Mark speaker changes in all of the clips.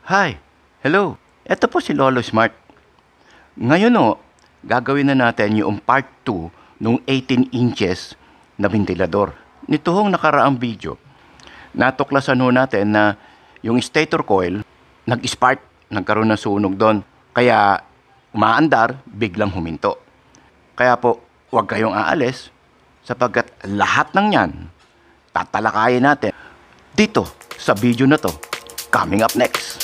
Speaker 1: Hi! Hello! Ito po si Lolo Smart. Ngayon gagawin na natin yung part 2 nung 18 inches na ventilador. Nito hong nakaraang video, natuklasan natin na yung stator coil, nag-spark, nagkaroon ng sunog doon. Kaya umaandar, biglang huminto. Kaya po, huwag kayong aalis sapagkat lahat ng yan, tatalakayin natin dito sa video na to. Coming up next.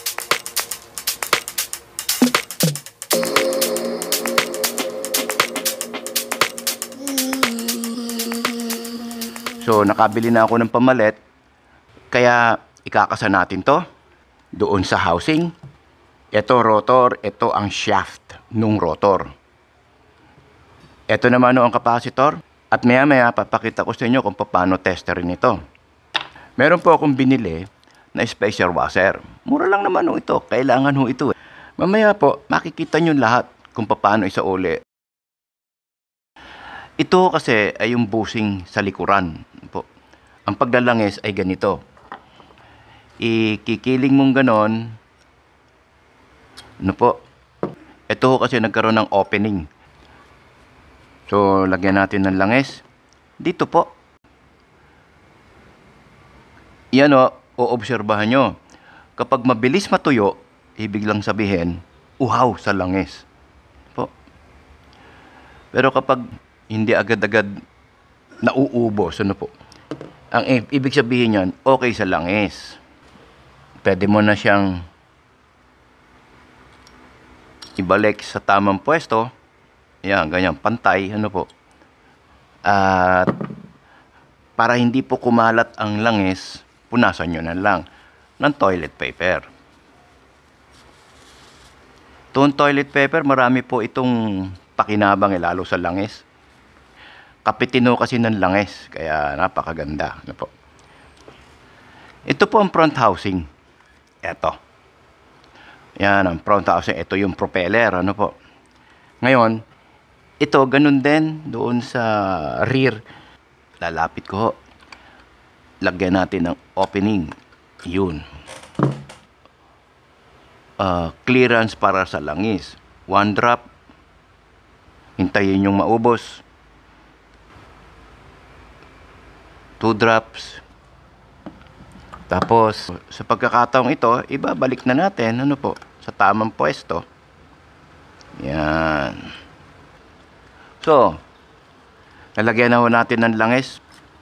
Speaker 1: So, nakabili na ako ng pamalit. Kaya, ikakasa natin to doon sa housing. Ito rotor, ito ang shaft nung rotor. Ito naman ang capacitor. At maya-maya, papakita ko sa inyo kung paano testerin ito. Meron po akong binili na spacer washer. Mura lang naman ito. Kailangan ito. Mamaya po, makikita nyo lahat kung paano isauli. Ito kasi ay yung bushing sa likuran po. Ang paglalangis ay ganito. Ikikiling mong ganon. Ano po? Ito kasi nagkaroon ng opening. So, lagyan natin ng langis. Dito po. Yan oobserbahan nyo. Kapag mabilis matuyo, ibig lang sabihin, uhaw sa langis. Po. Pero kapag hindi agad-agad nauubos, po? Ang ibig sabihin yan, okay sa langis. Pwede mo na siyang ibalik sa tamang pwesto. Yan, ganyan, pantay, po. At para hindi po kumalat ang langis, punasan nyo na lang ng toilet paper. Itong toilet paper, marami po itong pakinabang lalo sa langis. Kapitino kasi ng langis, kaya napakaganda. Po. Ito po ang front housing. Ito. Yan ang front housing. Ito yung propeller. Po. Ngayon, ito ganun din doon sa rear. Lalapit ko. Lagyan natin ng opening. Yun. Clearance para sa langis. 1 drop. Hintayin yung maubos. 2 drops. Tapos, sa pagkakataong ito, ibabalik na natin, po, sa tamang pwesto. Yan. So, nalagyan na natin ng langis.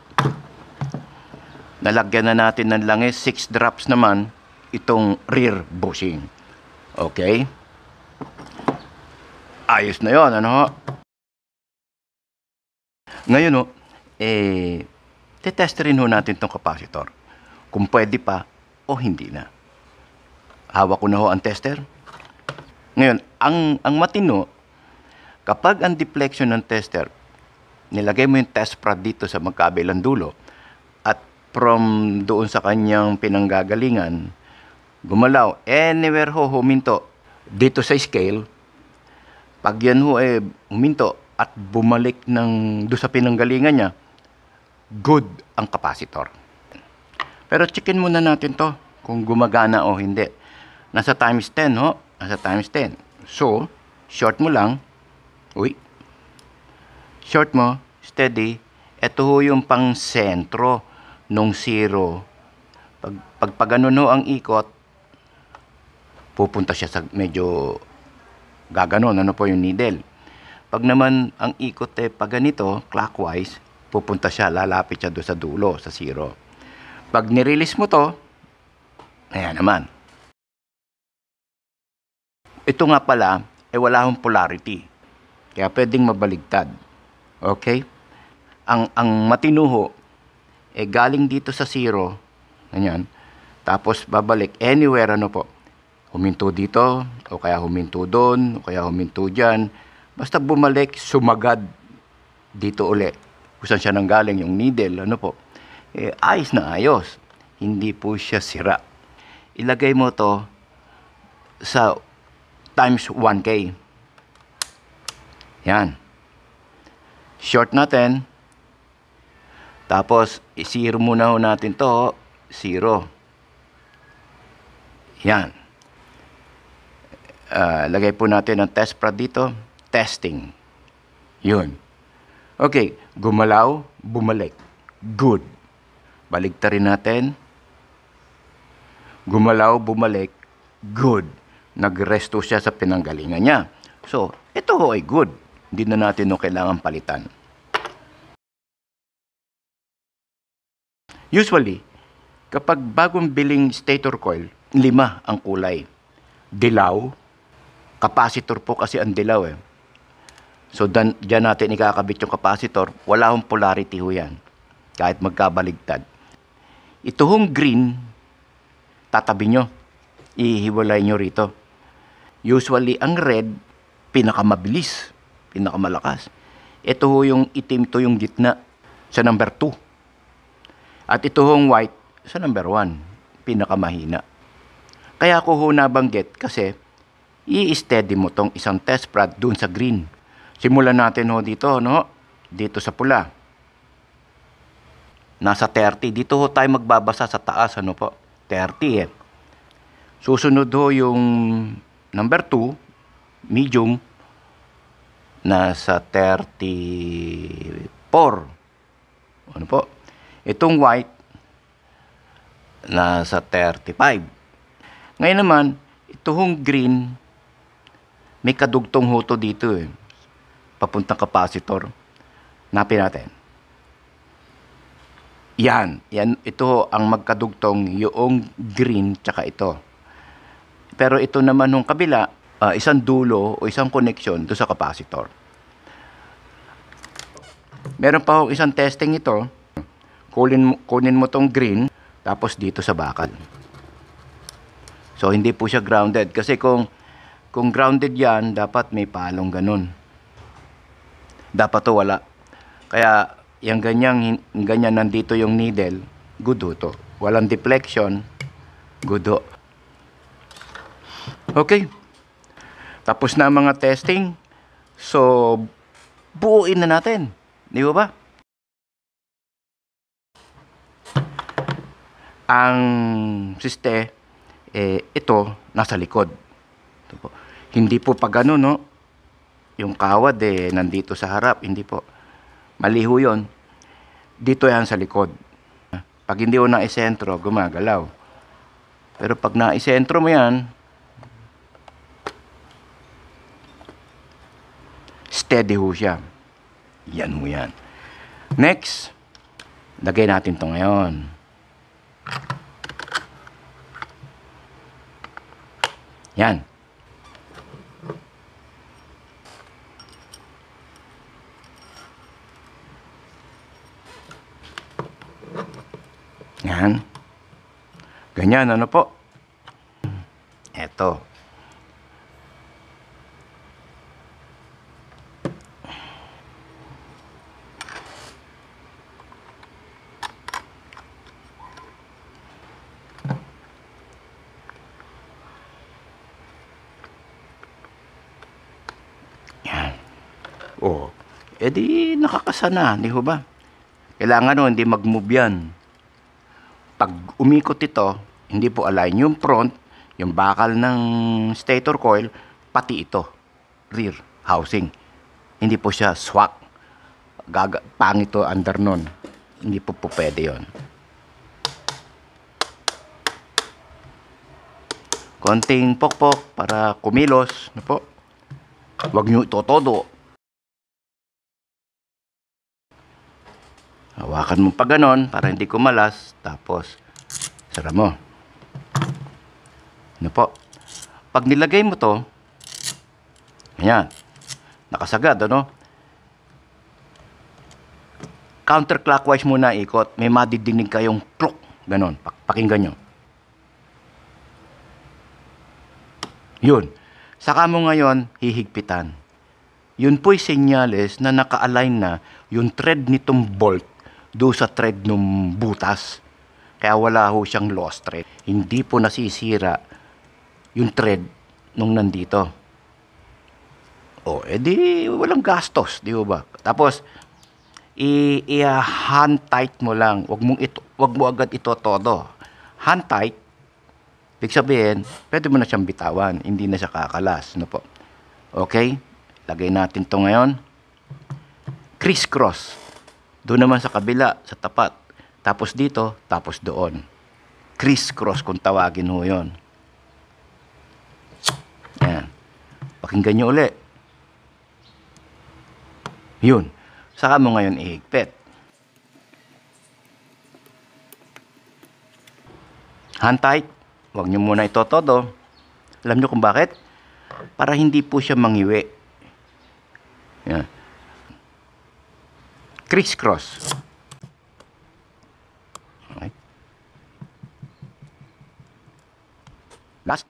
Speaker 1: Nalagyan na natin ng langis. 6 drops naman itong rear bushing. Okay? Ayos na yun, Ngayon, tetesterin natin itong capacitor. Kung pwede pa o hindi na. Hawak ko na ang tester. Ngayon, ang matino, kapag ang deflection ng tester, nilagay mo yung test prod dito sa magkabilang dulo, at from doon sa kanyang pinanggagalingan, gumalaw, anywhere huminto, dito sa scale, pag yan huminto at bumalik doon sa pinanggalingan niya, good ang capacitor. Pero checkin muna natin to kung gumagana o hindi. Nasa times 10 nasa times 10. So, short mo lang. Short mo, steady. Ito yung pang sentro nung zero. Pag ganun ang ikot, pupunta siya sa medyo gaganon, po yung needle. Pag naman ang ikot pag ganito, clockwise, pupunta siya, lalapit siya doon sa dulo, sa zero. Pag nirelease mo to, ayan naman. Ito nga pala, wala akong polarity. Kaya pwedeng mabaligtad. Okay? Ang matinuho, galing dito sa zero, ganyan, tapos babalik anywhere, po. Huminto dito, o kaya huminto doon, o kaya huminto dyan. Basta bumalik, sumagad dito uli. Kung saan siya nanggaling yung needle, po. Ayos na ayos. Hindi po siya sira. Ilagay mo to sa times 1K. Yan. Short natin. Tapos, i-zero muna natin to. 0. Yan. Lagay po natin ang test prod dito. Testing. Yun. Okay. Gumalaw, bumalik. Good. Baligtarin natin. Gumalaw, bumalik. Good. Nagresto siya sa pinanggalingan niya. So, ito ho ay good. Hindi na natin kailangan palitan. Usually, kapag bagong biling stator coil, 5 ang kulay. Dilaw, capacitor po kasi ang dilaw eh. So, dyan natin ikakabit yung capacitor. Wala hong polarity ho yan. Kahit magkabaligtad. Ito hong green, tatabi nyo. Ihiwalay nyo rito. Usually, ang red, pinakamabilis, pinakamalakas. Ito ho yung itim, to yung gitna, sa number 2. At ito hong white, sa number 1, pinakamahina. Kaya ko ho nabanggit kasi i-steady mo tong isang test prod dun sa green. Simulan natin ho dito, no? Dito sa pula. Nasa 30. Dito ho tayo magbabasa sa taas, ano po? 30 eh. Susunod ho yung number 2, medium, nasa 34. Ano po? Itong white, nasa 35. Ngayon naman, itong green, may kadugtong hoto dito eh. Papuntang capacitor. Napin natin. Yan. Ito ang magkadugtong yung green tsaka ito. Pero ito naman nung kabila, isang dulo o isang connection do sa capacitor. Meron pa isang testing ito. Kunin mo tong green, tapos dito sa bakal. So, hindi po siya grounded. Kasi kung grounded yan, dapat may palong ganun. Dapat to wala. Kaya, yung ganyan nandito yung needle, good ho to. Walang deflection, good ho. Okay. Tapos na ang mga testing. So, buuin na natin. Di ba ba? Ang siste, ito, nasa likod. Ito po. Hindi po pag ano, no? Yung kawad, nandito sa harap. Hindi po. Maliho yun. Dito yan sa likod. Pag hindi mo na-isentro, gumagalaw. Pero pag na-isentro mo yan, steady ho siya. Yan mo yan. Next, lagay natin to ngayon. Yan. Yan. Ganyan, ano po? Eto. Oh, edi nakakasana, di ba? Kailangan hindi mag-move yan. Pag umikot ito, hindi po align yung front, yung bakal ng stator coil, pati ito, rear housing. Hindi po siya swak. Pangit to under nun. Hindi po pwede yon. Konting pokpok para kumilos, no po? Huwag nyo ito todo. Hawakan mo pa ganon para hindi kumalas. Tapos, sara mo. Ano po? Pag nilagay mo to, ayan, nakasagad, ano? Counterclockwise muna ikot. May madidinig kayong klok. Ganon. Pakinggan nyo. Yun. Saka mo ngayon, hihigpitan. Yun po'y senyales na naka-align na yung thread nitong bolt do sa thread ng butas. Kaya wala ho siyang lost thread. Hindi po nasisira yung thread nung nandito. O, edi walang gastos, di ba? Tapos, i-hand tight mo lang. Wag mo agad ito todo. Hand tight, Ibig sabihin, pwede mo na siyang bitawan. Hindi na siya kakalas. Ano po? Okay? Lagay natin to ngayon. Criss-cross. Doon naman sa kabila, sa tapat. Tapos dito, tapos doon. Criss-cross kung tawagin ho yun. Yan. Pakinggan nyo uli. Yun. Saka mo ngayon ihigpit. Hand tight. Huwag nyo muna ito todo. Alam nyo kung bakit? Para hindi po siya mangiwi. Yan. Criss-cross. Okay. Last.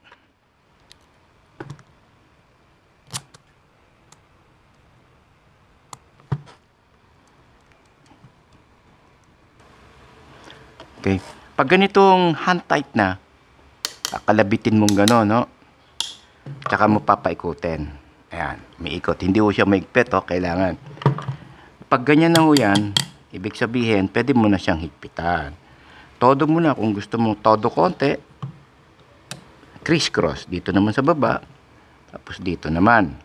Speaker 1: Okay. Pag ganitong hand tight na, kakalabitin mong gano'n, no? Tsaka mo papaikutin. Ayan, may ikot. Hindi ho siya maigpit, oh, kailangan. Pag ganyan na ho yan, ibig sabihin, pwede mo na siyang higpitan. Todo mo na, kung gusto mong todo konti, criss-cross. Dito naman sa baba, tapos dito naman.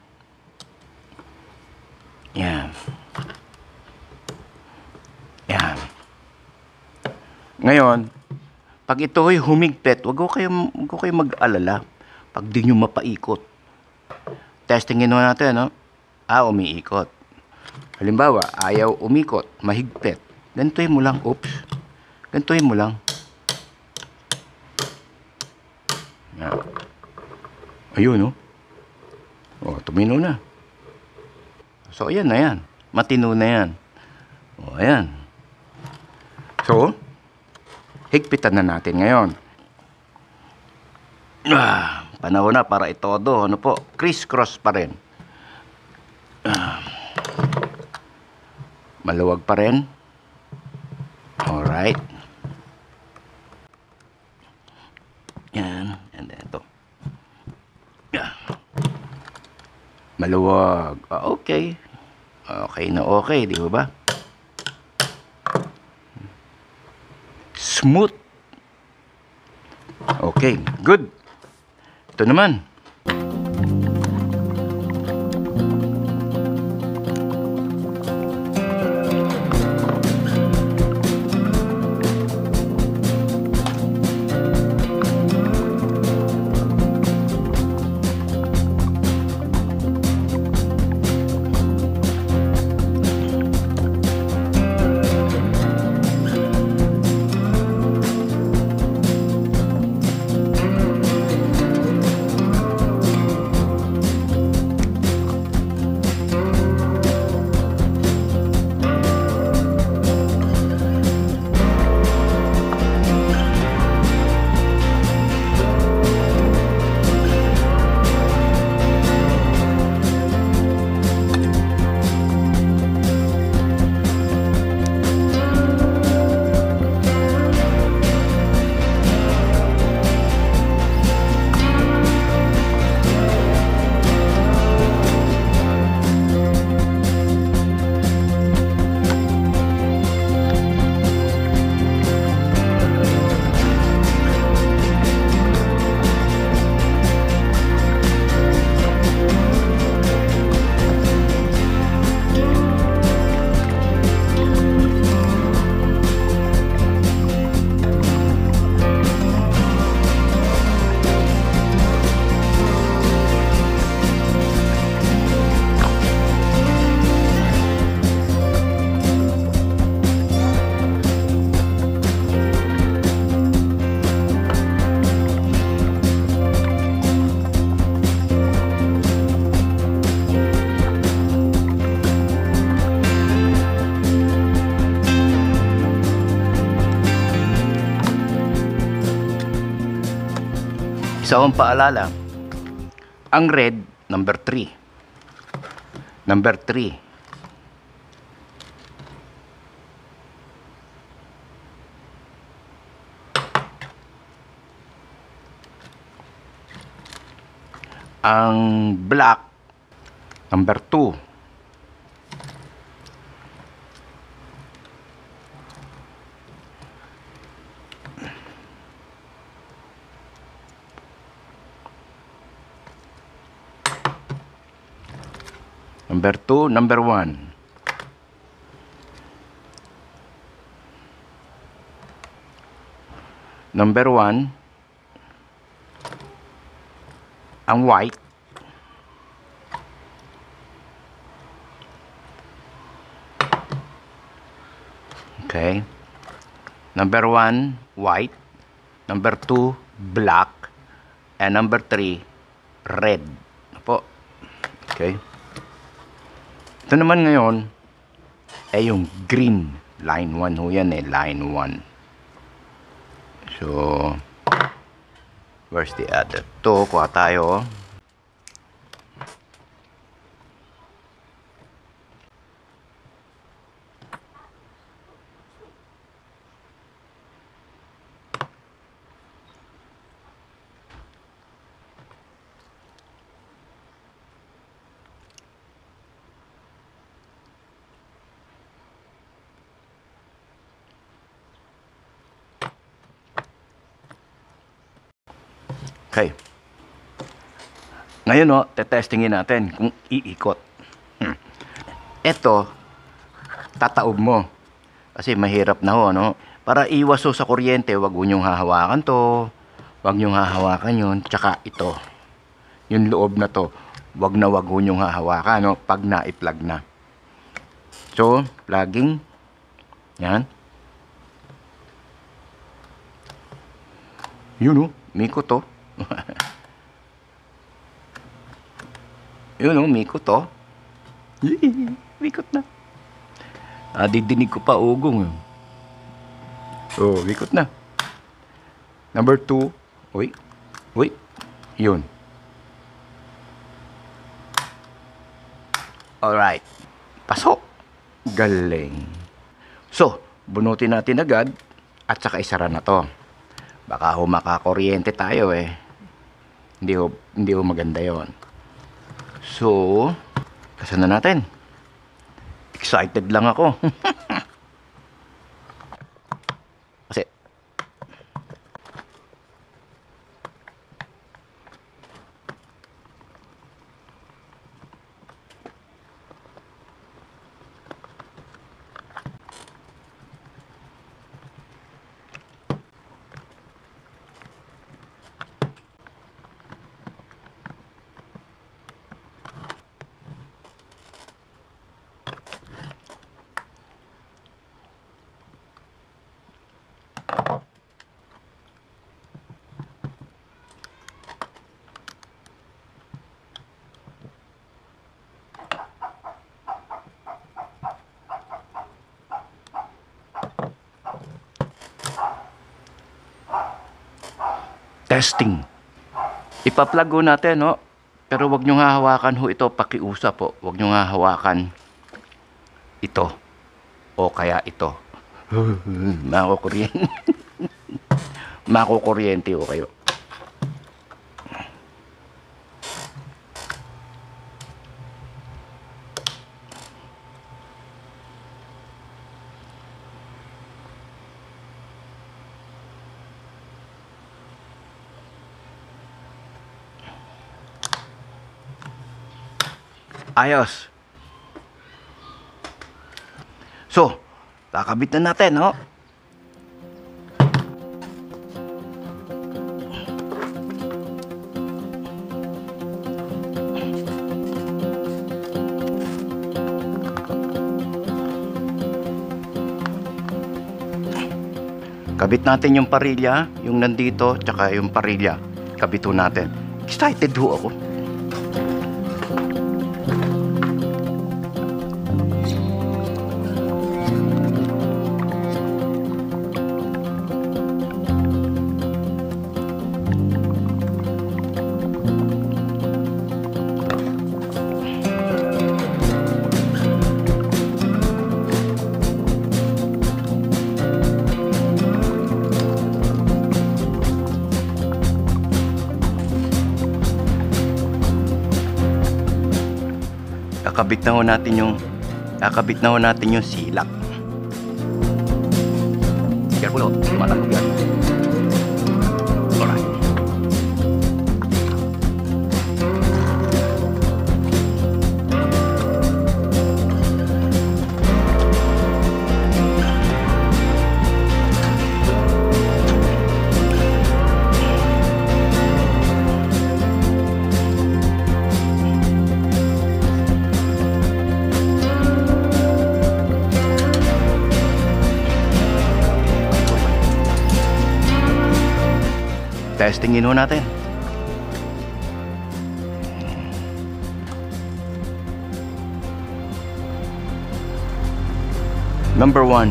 Speaker 1: Yan. Yan. Ngayon, pag ito ay humigpit, wag ko kayo mag-alala pag di nyo mapaikot. Testingin natin, no? Umiikot. Halimbawa, ayaw umikot, mahigpit. Gantuhin mo lang, oops. Gantuhin mo lang. Yan. Ayun, no? Tumino na. So, ayan na yan. Matino na yan. Ayan. So, higpitan na natin ngayon. Panahon na para itodo. Ano po? Criss-cross pa rin. Maluwag pa rin. Alright. Yan. And then ito. Maluwag. Okay. Okay na okay. Di ba? Smooth. Okay, good. Ito naman. Isa akong paalala. Ang red, number 3. Number 3. Ang black, number 2. Number 2, number 1. Number 1, ang white. Okay. Number 1, white. Number 2, black. And number 3, red. Apo. Okay. Ito naman ngayon, ay yung green. Line 1 ho yan eh. Line 1. So, where's the other? Ito, kuha tayo. Okay. Ngayon tetestingin natin kung iikot. Ito, tataob mo. Kasi mahirap na no? Para iwas sa kuryente, wag nyong hahawakan to. Wag nyong hahawakan yun. Tsaka ito. Yung loob na to. Wag nyong hahawakan, no? Pag na-i-plug na. So, plugging. Yan. Yun mikot to. Yun mikot to. Mikot na. Didinig ko pa ugong. So, mikot na. Number 2. Uy. Yun. Alright. Pasok. Galing. So, bunutin natin agad at saka isara na to. Baka makakuryente tayo eh. Hindi ho maganda yon. So, kasan na natin? Excited lang ako. Kasi testing. Ipa-plug ho natin, no? Pero wag nyo hahawakan ho ito, pakiusap po. Wag nyo hahawakan ito. O kaya ito. Makukuryente. Makukuryente ho kayo. Ayos. So, kakabit na natin, no? Kabit natin yung parilya, yung nandito, tsaka yung parilya. Kabit ho natin. Excited ho ako. Kakabit na ho natin yung silak. Careful, tumatakbo yan. Alright. Testingin ho natin. Number 1.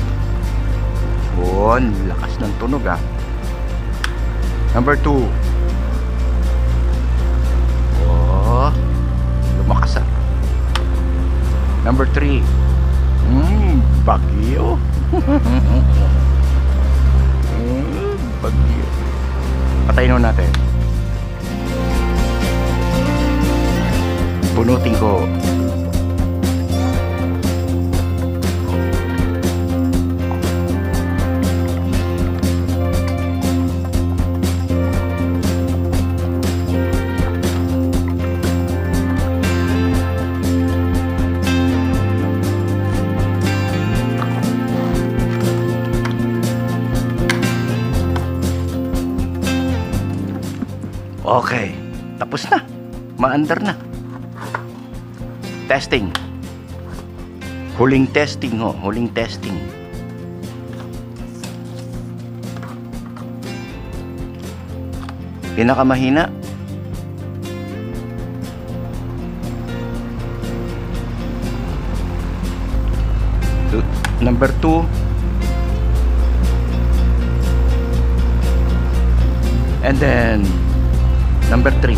Speaker 1: Oh, lakas ng tunog ah. Number 2. Oh, lumakas ah. Number 3. Bagyo. Bagyo. Patayin ho natin. Punutin ko. Okay, tapos na. Maandar na. Testing. Huling testing ho, huling testing. Pinakamahina. Number 2. And then number 3.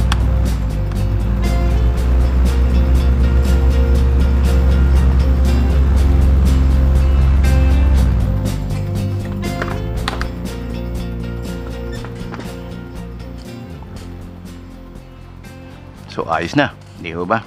Speaker 1: So ayos na, di ba?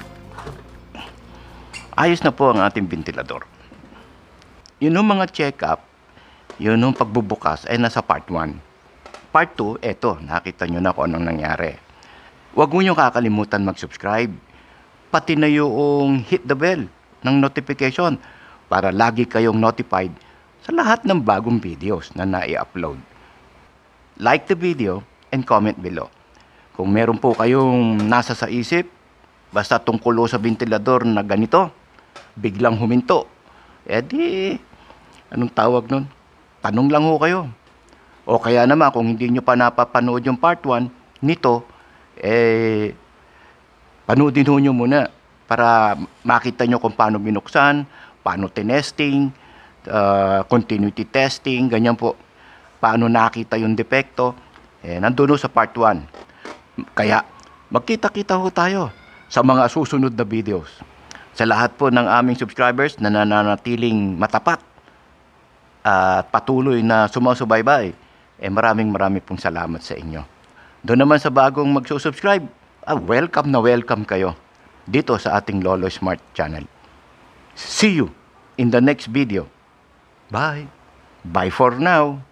Speaker 1: Ayos na po ang ating ventilador. Yun yung mga check-up, yun yung pagbubukas ay nasa part 1. Part 2, eto, nakita nyo na kung anong nangyari. Huwag mo nyo kakalimutan mag-subscribe. Pati na yung hit the bell ng notification para lagi kayong notified sa lahat ng bagong videos na nai-upload. Like the video and comment below. Kung meron po kayong nasa sa isip, basta tungkol sa ventilador na ganito, biglang huminto, di, anong tawag nun? Tanong lang ho kayo. O kaya naman, kung hindi nyo pa napapanood yung part 1 nito, panoodin ho nyo muna para makita nyo kung paano binuksan, paano tinesting, continuity testing, ganyan po. Paano nakita yung depekto, nandun ho sa part 1. Kaya, magkita-kita ho tayo sa mga susunod na videos. Sa lahat po ng aming subscribers na nananatiling matapat at patuloy na sumusubaybay, maraming pong salamat sa inyo. Doon naman sa bagong magsusubscribe, welcome na welcome kayo dito sa ating Lolo Smart channel. See you in the next video. Bye. Bye for now.